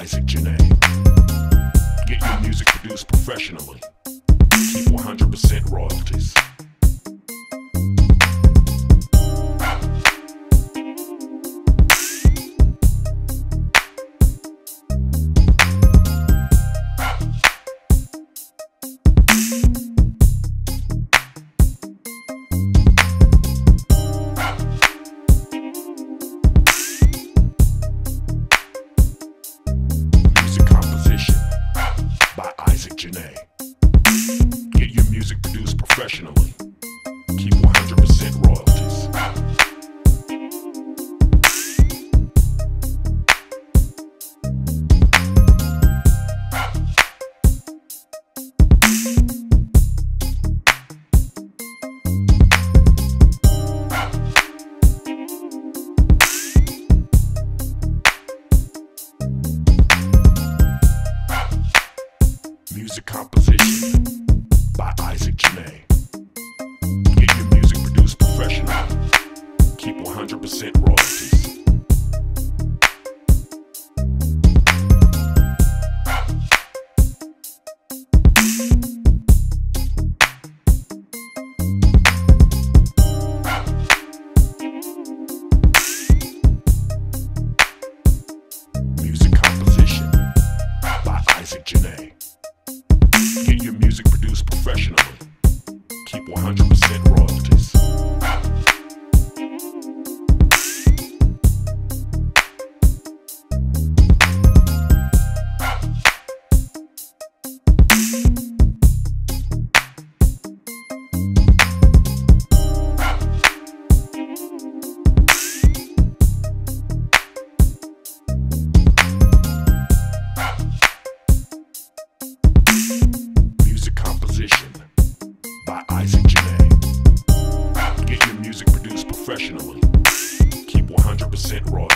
Janai. Get your music produced professionally. Keep 100% royalties. Janai. Get your music produced professionally. Keep 100% royalties. Music composition by Janai. Get your music produced professionally. Keep 100% royalties. Music composition by Janai. Get your music produced professionally. Keep 100% royalties. By Janai. Get your music produced professionally. Keep 100% royalties.